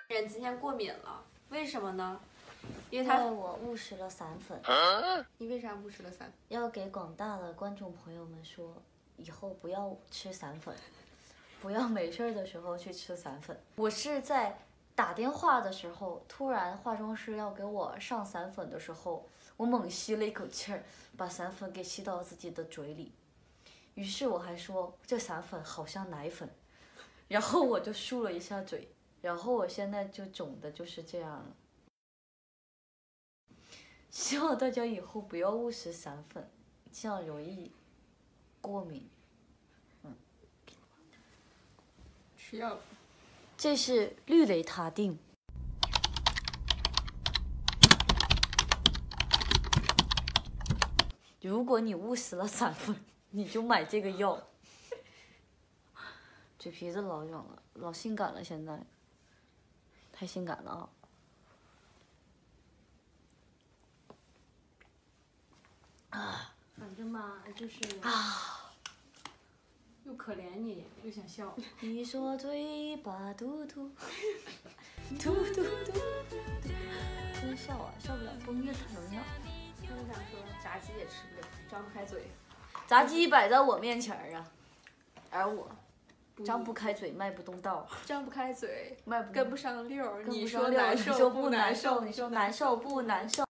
人今天过敏了，为什么呢？因为因为我误食了散粉。 你为啥误食了散？ 要给广大的观众朋友们说，以后不要吃散粉，不要没事的时候去吃散粉。我是在打电话的时候，突然化妆师要给我上散粉的时候，我猛吸了一口气儿，把散粉给吸到自己的嘴里。于是我还说这散粉好像奶粉，然后我就漱了一下嘴，然后我现在就肿的就是这样了。希望大家以后不要误食散粉，这样容易过敏。 吃药了。 这是氯雷他定。如果你误食了散粉，你就买这个药。嘴皮子老痒了，老性感了，现在太性感了啊！ 反正嘛，就是又可怜你，又想笑。 你说嘴巴嘟嘟，嘟嘟嘟，真笑啊，笑不了，崩月疼啊！ 我想说，炸鸡也吃不了，张不开嘴。 炸鸡摆在我面前儿啊，而我张不开嘴，迈不动道， 张不开嘴， 迈不跟不上溜儿。你跟不上说难溜儿，你说受不不难受？ 受，你说难受不难受？